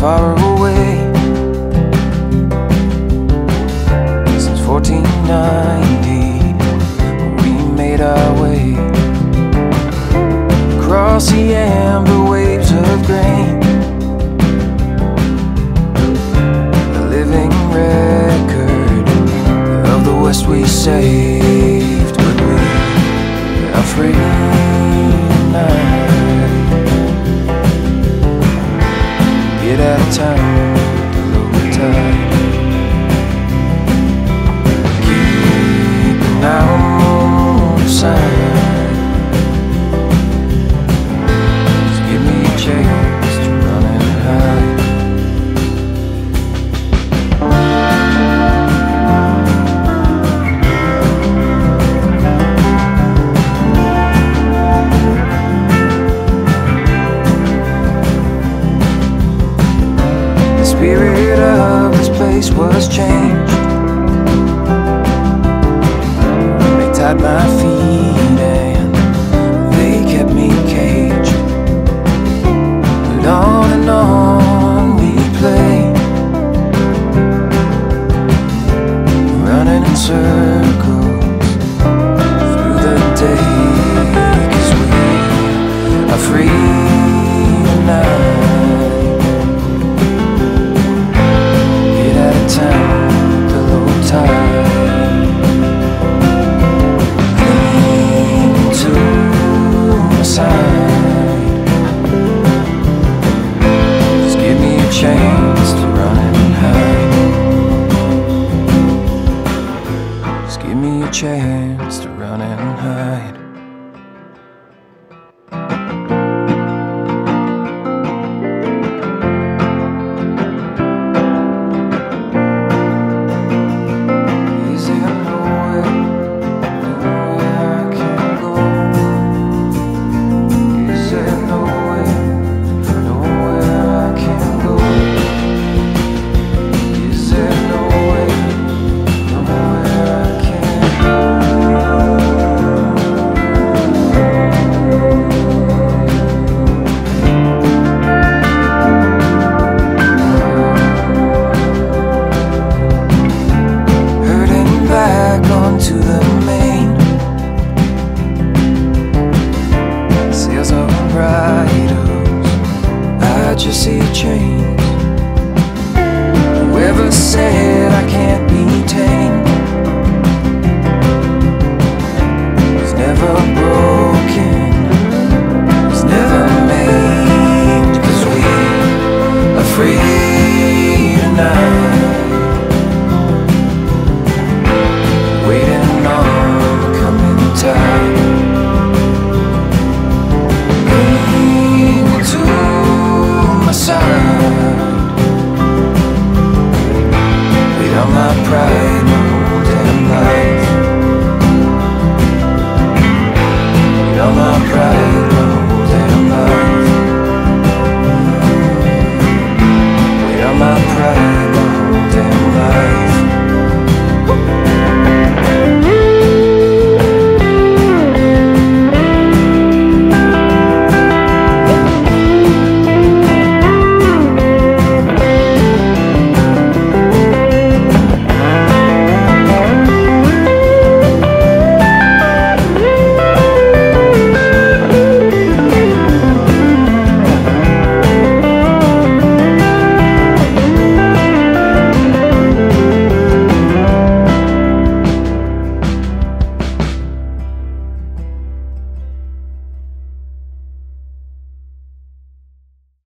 far away since 1490. We made our way across the amber waves of grain, a living record of the West we saved. But we are free tonight. Get out of town, low tide. Keep an eye on the sign. Just give me a chance to run and hide. The spirit of this place was changed. They tied my feet and they kept me caged. But on we play, running in circles through the day. 'Cause we are free tonight. Town, the low tide. Cling to my side. Just give me a chance to run and hide. Just give me a chance to run and hide. To the main, sails of bridles, I just see chains. Whoever said I can't be tamed?